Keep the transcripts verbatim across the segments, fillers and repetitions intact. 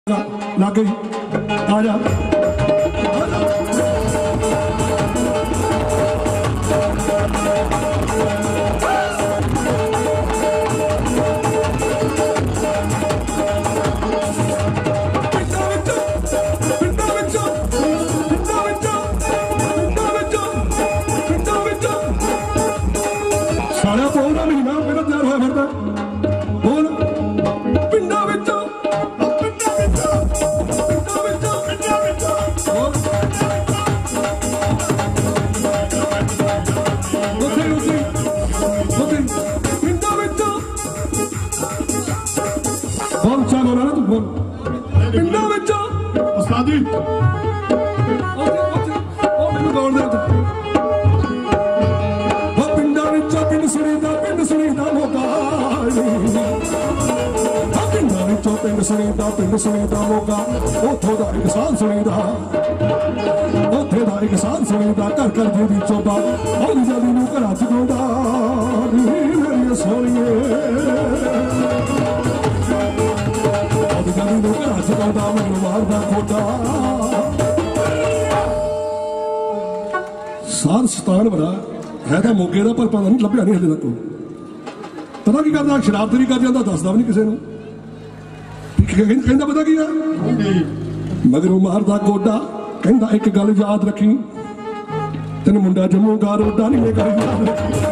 लग गई आ जा पिंड सुनीदा पिंड सुनीदा मोगा उथों दा किसान सुनीदा उथे दा किसान सुनीदा घर घर दी चोबा हौली जल्दी नूं घरां च गाउंदा मेरी सोहणीए हौली जल्दी नूं घरां च गाउंदा मैनूं मारदा खोटा सार सतान बड़ा है तो मोगे दा पर पता नहीं लभ्या नहीं हले तक पता की करदा शराब तरी कर जांदा दसदा भी नहीं किसी नूं कहंदा पता की मगरों मारदा गोडा कहंदा एक गल याद रखी तेन मुंडा जम्मूगा रोडा नहीं मैं गल याद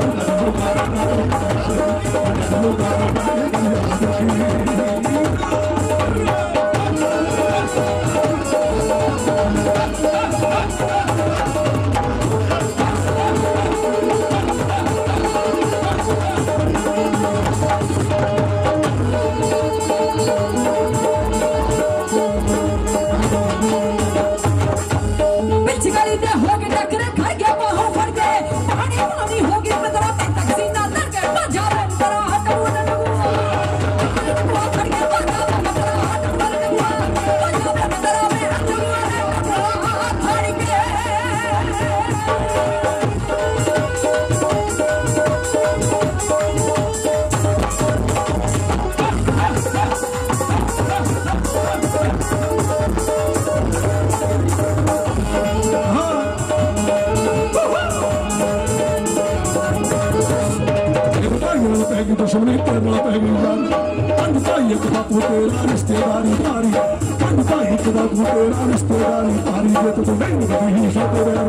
दुश्मनी तेरा पैगी पंज भाई एक बापू तेरा रिश्तेदारी तारी पंज भाई एक बापू तेरा रिश्तेदारी तारी जे तू नहीं लगी सो तेरे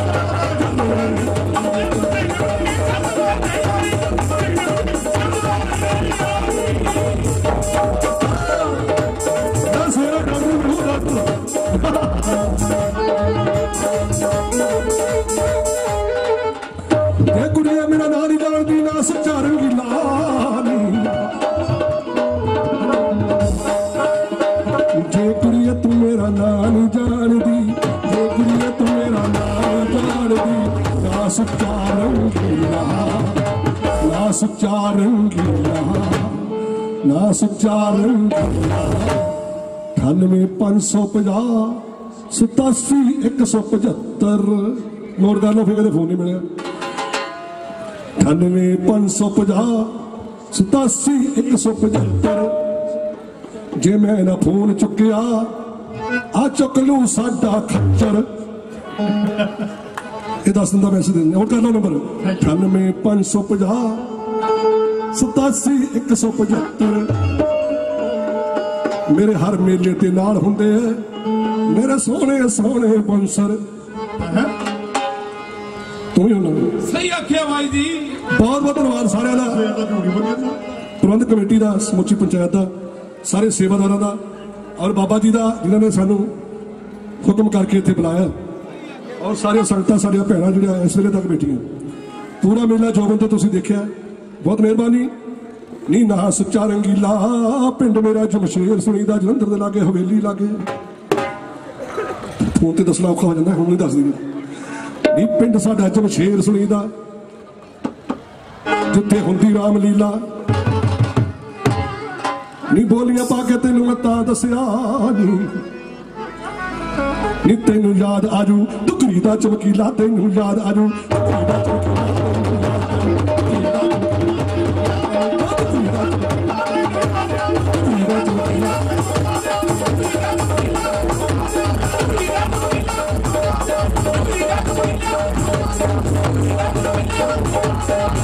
कुड़िया मेरा ना नहीं जानती ना सच्चा रंगीला जे कुड़िया तू मेरा ना नहीं जानती जे कुड़िया तू मेरा ना नहीं जानती ना सच्चा रंगीला ना सच्चा रंगीला ना सच्चा रंगीला अठानवे पांच सौ पचास सतासी एक सौ पचहत्तर नोट कर लो फिर कदे फोन नहीं मिले अठानवे पांच सौ पचास सतासी एक सौ पचहत्तर जे मैं ना फोन चुकया आ चुक लू साडा खच्चर ये दस दिन का मैसेज देने और कर लो नंबर अठानवे पांच सौ पचास सतासी एक सौ पचहत्तर मेरे हर मेले ते नाल हुंदे मेरे सोहने सोहने बंसर सही आख्या भाई जी बहुत बहुत धन्यवाद सारे का प्रबंध कमेटी का समुची पंचायत का सारे सेवादारों का और बाबा जी का जिन्होंने सानू हुक्म करके इत्थे बुलाया और सारे संगतां साडियां भैणां जिहड़ियां इस वेले तक बैठियां पूरा मेला जोबन तो तुसीं देखिया बहुत मेहरबानी नी ना सच्चा रंगीला पिंड मेरा जमशेर सुनीदा जलंधर दे लागे हवेली लागे फोन ते दसना औखा हो जाता हुण नहीं दस दी नी पिंड साडा जमशेर सुनीदा जिथे हुंदी रामलीला नी बोलियां पा के तेनू मैं तां दस्सिया नी नी तेनू याद आजू दुकरी दा चमकीला तेनू याद आजू दुकरी दा चमकीला तेनू याद आजू ਅਮਰੀਕਾ ਤੋਂ ਮਿਲਿਆ